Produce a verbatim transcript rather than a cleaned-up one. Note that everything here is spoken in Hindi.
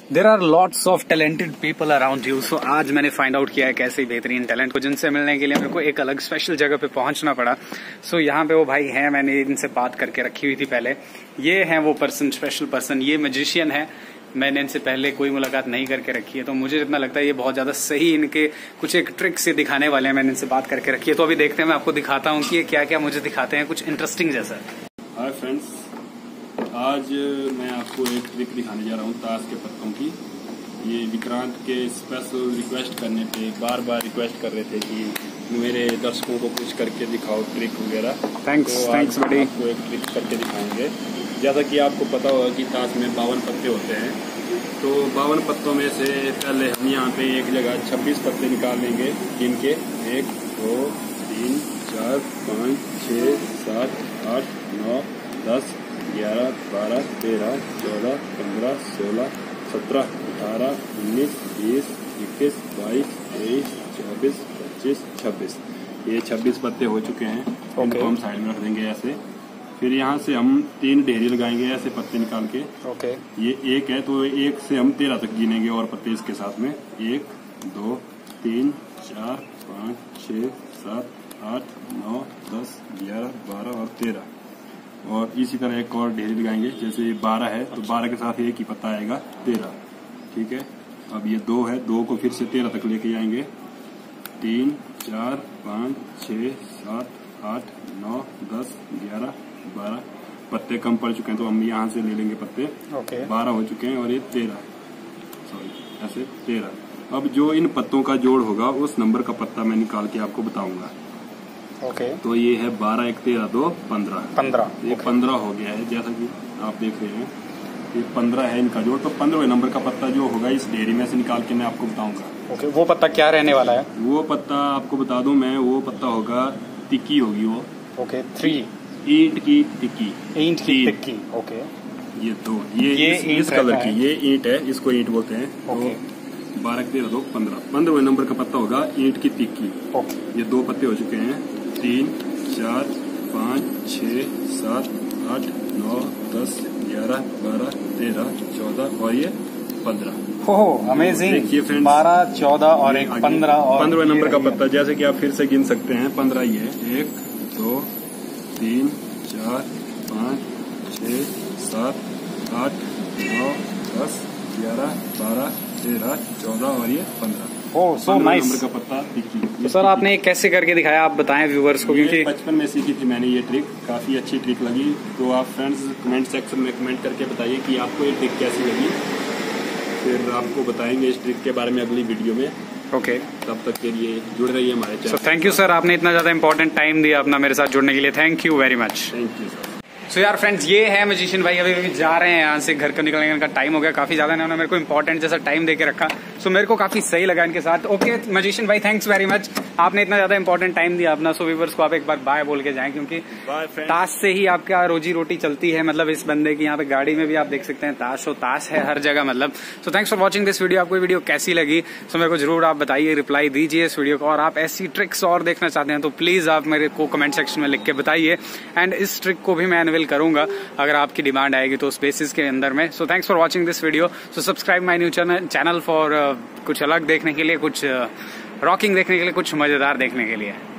There are lots of talented people around you. So आज मैंने फाइंड आउट किया है कैसे बेहतरीन टैलेंट को, जिनसे मिलने के लिए मेरे को एक अलग स्पेशल जगह पे पहुंचना पड़ा। सो so, यहाँ पे वो भाई हैं, मैंने इनसे बात करके रखी हुई थी पहले। ये हैं वो पर्सन, स्पेशल पर्सन, ये मैजिशियन है। मैंने इनसे पहले कोई मुलाकात नहीं करके रखी है, तो मुझे जितना लगता है ये बहुत ज्यादा सही इनके कुछ एक ट्रिक से दिखाने वाले हैं। मैंने इनसे बात करके रखी है, तो अभी देखते हैं, मैं आपको दिखाता हूँ कि ये क्या क्या मुझे दिखाते हैं, कुछ इंटरेस्टिंग जैसा। हाय फ्रेंड्स, आज मैं आपको एक ट्रिक दिखाने जा रहा हूँ ताश के पत्तों की। ये विक्रांत के स्पेशल रिक्वेस्ट करने पे बार बार रिक्वेस्ट कर रहे थे कि मेरे दर्शकों को कुछ करके दिखाओ ट्रिक वगैरह। थैंक्स तो थैंक्स बड़ी। आपको एक ट्रिक करके दिखाएंगे। जैसा कि आपको पता होगा कि ताश में बावन पत्ते होते हैं, तो बावन पत्तों में से पहले हम यहाँ पे एक जगह छब्बीस पत्ते निकाल लेंगे, जिनके एक दो तीन चार पाँच छः सात आठ नौ दस ग्यारह बारह तेरह चौदह पंद्रह सोलह सत्रह अठारह उन्नीस बीस इक्कीस बाईस तेईस चौबीस पच्चीस छब्बीस। ये छब्बीस पत्ते हो चुके हैं। okay. इनको हम साइड में रख देंगे ऐसे। फिर यहाँ से हम तीन ढेरी लगाएंगे ऐसे पत्ते निकाल के। Okay okay. ये एक है, तो एक से हम तेरह तक गिनेंगे और पत्ते इसके साथ में। एक दो तीन चार पाँच छः सात आठ नौ दस ग्यारह बारह और तेरह। और इसी तरह एक और ढेरी लगाएंगे। जैसे बारह है तो बारह के साथ एक ही पत्ता आएगा, तेरह। ठीक है। अब ये दो है, दो को फिर से तेरह तक लेके जाएंगे। तीन चार पाँच छः सात आठ नौ दस ग्यारह बारह। पत्ते कम पड़ चुके हैं तो हम यहाँ से ले लेंगे पत्ते। ओके। बारह हो चुके हैं और ये तेरह, सॉरी ऐसे तेरह। अब जो इन पत्तों का जोड़ होगा उस नंबर का पत्ता मैं निकाल के आपको बताऊंगा। ओके। तो ये है बारह एक तेरह दो पंद्रह। पंद्रह ये पंद्रह हो गया है, जैसा कि आप देख रहे हैं। ये पंद्रह है इनका जोड़। तो पंद्रह नंबर का पत्ता जो होगा इस डेयरी में से निकाल के मैं आपको बताऊंगा। ओके। वो पत्ता क्या रहने वाला है? वो पत्ता आपको बता दूं मैं, वो पत्ता होगा टिक्की होगी वो। ओके। थ्री ईंट की टिक्की। ईंट की टिक्की। ओके। ये दो, ये, ये इस, इस कलर की ये ईंट है, इसको ईंट बोलते हैं। ओके। बारह तेरह दो पंद्रह। पंद्रह नंबर का पत्ता होगा ईंट की टिक्की। ओके। ये दो पत्ते हो चुके हैं। तीन चार पाँच छः सात आठ नौ दस ग्यारह बारह तेरह चौदह और ये पंद्रह। ओह अमेजिंग। देखिए फ्रेंड्स, बारह चौदह और एक पंद्रह और पंद्रह नंबर का पत्ता। जैसे कि आप फिर से गिन सकते हैं, पंद्रह ही है। एक दो तीन चार पाँच छः सात आठ नौ दस ग्यारह बारह तेरह चौदह और ये पंद्रह। ओह सो नाइस। नंबर का पत्ता टिक्की। तो सर आपने ये कैसे करके दिखाया, आप बताएं व्यूवर्स को, क्योंकि बचपन में सीखी थी मैंने ये ट्रिक। काफी अच्छी ट्रिक लगी। तो आप फ्रेंड्स कमेंट सेक्शन में कमेंट करके बताइए कि आपको ये ट्रिक कैसी लगी। फिर आपको बताएंगे इस ट्रिक के बारे में अगली वीडियो में। ओके। तब तक के लिए जुड़ रहिए हमारे channel. So thank you sir, आपने इतना ज्यादा इंपॉर्टेंट टाइम दिया अपना मेरे साथ जुड़ने के लिए। Thank you very much. Thank you sir. So so यार फ्रेंड्स, ये है मैजिशियन भाई। अभी अभी जा रहे हैं यहाँ से, घर का निकलने का टाइम हो गया काफी ज्यादा। इन्होंने मेरे को इंपॉर्टेंट जैसा टाइम देके रखा। सो so मेरे को काफी सही लगा इनके साथ। ओके मैजिशियन भाई, थैंक्स वेरी मच, आपने इतना ज्यादा इंपॉर्टेंट टाइम दिया अपना। सो व्यूअर्स को आप एक बार बाय बोल के जाएं, क्योंकि ताश से ही आपका रोजी रोटी चलती है। मतलब इस बंदे की यहाँ पे गाड़ी में भी आप देख सकते हैं ताश हो, ताश है हर जगह मतलब। So thanks for watching this video. आपको वीडियो कैसी लगी सो मेरे को जरूर आप बताइए, रिप्लाई दीजिए इस वीडियो को। और आप ऐसी ट्रिक्स और देखना चाहते हैं तो प्लीज आप मेरे को कमेंट सेक्शन में लिख के बताइए। एंड इस ट्रिक को भी मैं अनवेल करूंगा अगर आपकी डिमांड आएगी तो उस बेसिस के अंदर में। So thanks for watching this video. So subscribe my new channel for कुछ अलग देखने के लिए, कुछ रॉकिंग uh, देखने के लिए, कुछ मजेदार देखने के लिए।